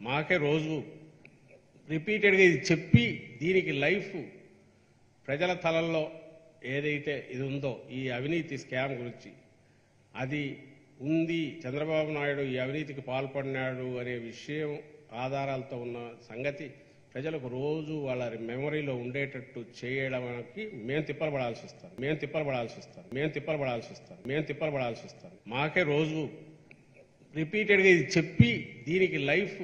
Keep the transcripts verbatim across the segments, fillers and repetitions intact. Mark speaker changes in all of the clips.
Speaker 1: మాకే రోజు రిపీటెడ్గా ఇది చెప్పి దీనికి లైఫ్ ప్రజల తలల్లో ఏదైతే ఇది ఉందో ఈ అవినీతి స్కామ్ గురించి అది ఉంది, చంద్రబాబు నాయుడు ఈ అవినీతికి పాల్పడినాడు అనే విషయం ఆధారాలతో ఉన్న సంగతి ప్రజలకు రోజు వాళ్ళ మెమరీలో ఉండేటట్టు చేయడానికి మేము తిప్పలబడాల్సి వస్తాం మేము తిప్పలబడాల్సి వస్తాం మేము తిప్పలబడాల్సి వస్తాం మేము తిప్పలబడాల్సి వస్తాం మాకే రోజు రిపీటెడ్గా ఇది చెప్పి దీనికి లైఫ్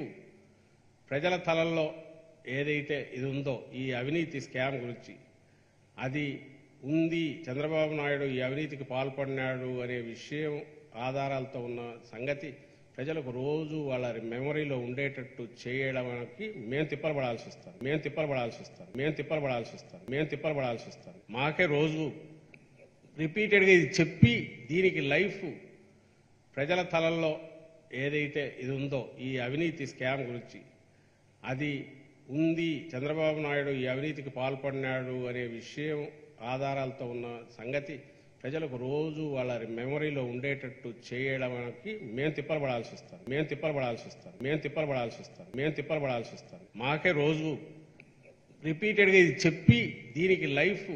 Speaker 1: ప్రజల తలల్లో ఏదైతే ఇది ఉందో ఈ అవినీతి స్కామ్ గురించి అది ఉంది, చంద్రబాబు నాయుడు ఈ అవినీతికి పాల్పడినాడు అనే విషయం ఆధారాలతో ఉన్న సంగతి ప్రజలకు రోజు వాళ్ళ మెమరీలో ఉండేటట్టు చేయడానికి మేము తిప్పలబడాల్సి వస్తాం మేము తిప్పలబడాల్సి వస్తాం మేము తిప్పలబడాల్సి వస్తాం మేము తిప్పలబడాల్సి వస్తాం మాకే రోజు రిపీటెడ్గా ఇది చెప్పి దీనికి లైఫ్ ప్రజల తలల్లో ఏదైతే ఇది ఉందో ఈ అవినీతి స్కామ్ గురించి అది ఉంది, చంద్రబాబు నాయుడు ఈ అవినీతికి పాల్పడినాడు అనే విషయం ఆధారాలతో ఉన్న సంగతి ప్రజలకు రోజు వాళ్ళ మెమరీలో ఉండేటట్టు చేయడానికి మేము తిప్పలబడాల్సి వస్తాం మేము తిప్పలబడాల్సి వస్తాం మేము తిప్పలబడాల్సి వస్తాం మేము తిప్పలబడాల్సి వస్తాం మాకే రోజు రిపీటెడ్గా ఇది చెప్పి దీనికి లైఫ్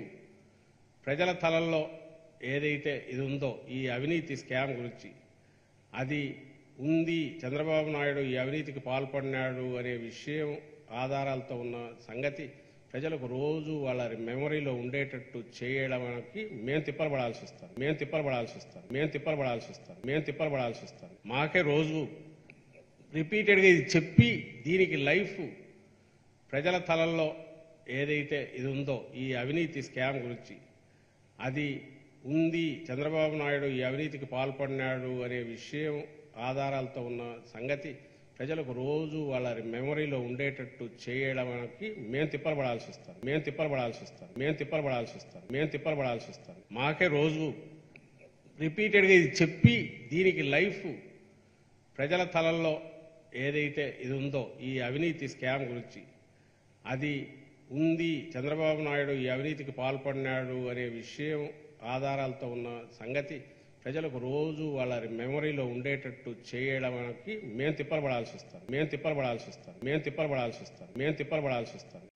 Speaker 1: ప్రజల తలల్లో ఏదైతే ఇది ఉందో ఈ అవినీతి స్కామ్ గురించి అది ఉంది, చంద్రబాబు నాయుడు ఈ అవినీతికి పాల్పడినాడు అనే విషయం ఆధారాలతో ఉన్న సంగతి ప్రజలకు రోజు వాళ్ళ మెమరీలో ఉండేటట్టు చేయడానికి మేము తిప్పలబడాల్సి వస్తాం మేము తిప్పలబడాల్సి వస్తాం మేము తిప్పలబడాల్సి వస్తాం మేము తిప్పలబడాల్సి వస్తాం మాకే రోజు రిపీటెడ్గా ఇది చెప్పి దీనికి లైఫ్ ప్రజల తలల్లో ఏదైతే ఇది ఉందో ఈ అవినీతి స్కామ్ గురించి అది ఉంది, చంద్రబాబు నాయుడు ఈ అవినీతికి పాల్పడినాడు అనే విషయం ఆధారాలతో ఉన్న సంగతి ప్రజలకు రోజు వాళ్ళ మెమరీలో ఉండేటట్టు చేయడానికి మేము తిప్పలబడాల్సి వస్తాం మేము తిప్పలబడాల్సి వస్తాం మేము తిప్పలబడాల్సి వస్తాం మేము తిప్పలబడాల్సి వస్తాం మాకే రోజు రిపీటెడ్గా ఇది చెప్పి దీనికి లైఫ్ ప్రజల తలల్లో ఏదైతే ఇది ఉందో ఈ అవినీతి స్కామ్ గురించి అది ఉంది, చంద్రబాబు నాయుడు ఈ అవినీతికి పాల్పడినాడు అనే విషయం ఆధారాలతో ఉన్న సంగతి ప్రజలకు రోజు వాళ్ళ మెమరీలో ఉండేటట్టు చేయడానికి మేము తిప్పలబడాల్సి వస్తాం మేము తిప్పలబడాల్సి వస్తాం మేము తిప్పలబడాల్సి వస్తాం మేము తిప్పలబడాల్సి వస్తాం